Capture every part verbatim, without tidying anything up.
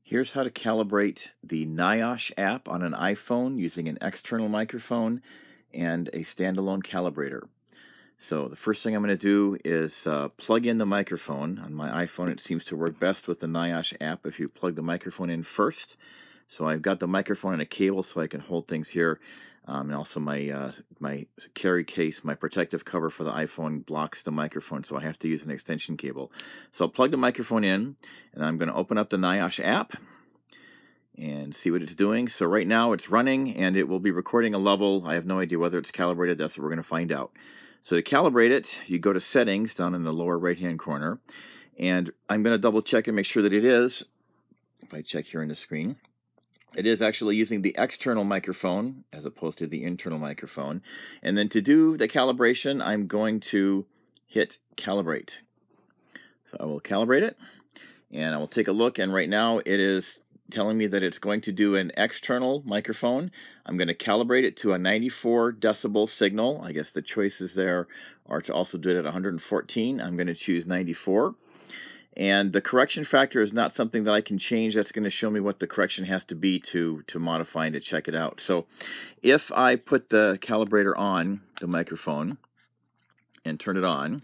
Here's how to calibrate the NIOSH app on an iPhone using an external microphone and a standalone calibrator. So the first thing I'm going to do is uh, plug in the microphone. On my iPhone, it seems to work best with the NIOSH app if you plug the microphone in first. So I've got the microphone and a cable so I can hold things here. Um, and also my uh, my carry case, my protective cover for the iPhone blocks the microphone, so I have to use an extension cable. So I'll plug the microphone in, and I'm going to open up the NIOSH app and see what it's doing. So right now it's running, and it will be recording a level. I have no idea whether it's calibrated. That's what we're going to find out. So to calibrate it, you go to Settings down in the lower right-hand corner, and I'm going to double check and make sure that it is. If I check here on the screen, it is actually using the external microphone as opposed to the internal microphone. And then to do the calibration, I'm going to hit Calibrate. So I will calibrate it, and I will take a look, and right now it is telling me that it's going to do an external microphone. I'm going to calibrate it to a ninety-four decibel signal. I guess the choices there are to also do it at one hundred fourteen. I'm going to choose ninety-four. And the correction factor is not something that I can change. That's going to show me what the correction has to be to, to modify and to check it out. So if I put the calibrator on the microphone and turn it on,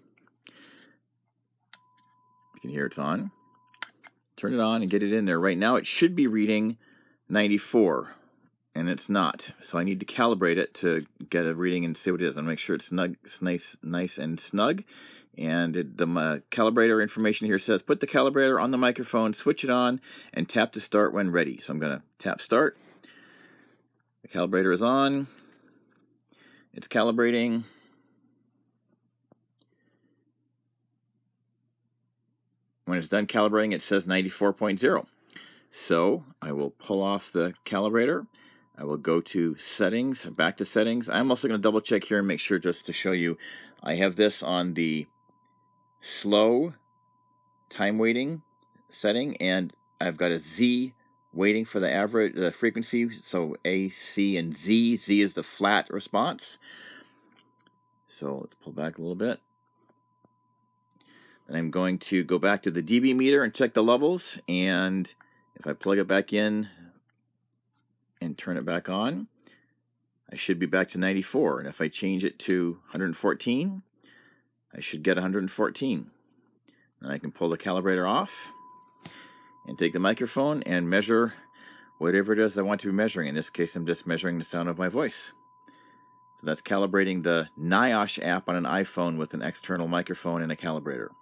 you can hear it's on. Turn it on and get it in there. Right now it should be reading ninety-four, and it's not. So I need to calibrate it to get a reading and see what it is. I'll make sure it's snug, nice, nice and snug. And it, the uh, calibrator information here says, put the calibrator on the microphone, switch it on, and tap to start when ready. So I'm going to tap start. The calibrator is on. It's calibrating. When it's done calibrating, it says ninety-four point zero. So I will pull off the calibrator. I will go to Settings, back to Settings. I'm also going to double check here and make sure, just to show you, I have this on the slow time waiting setting, and I've got a Z waiting for the average the frequency, so A, C, and Z. Z is the flat response. So let's pull back a little bit. And I'm going to go back to the D B meter and check the levels, and if I plug it back in and turn it back on, I should be back to ninety-four. And if I change it to one hundred fourteen, I should get one hundred fourteen. And I can pull the calibrator off and take the microphone and measure whatever it is I want to be measuring. In this case, I'm just measuring the sound of my voice. So that's calibrating the NIOSH app on an iPhone with an external microphone and a calibrator.